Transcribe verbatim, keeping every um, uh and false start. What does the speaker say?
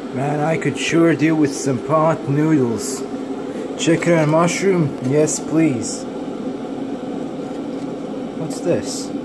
Man, I could sure do with some pot noodles. Chicken and mushroom? Yes, please. What's this?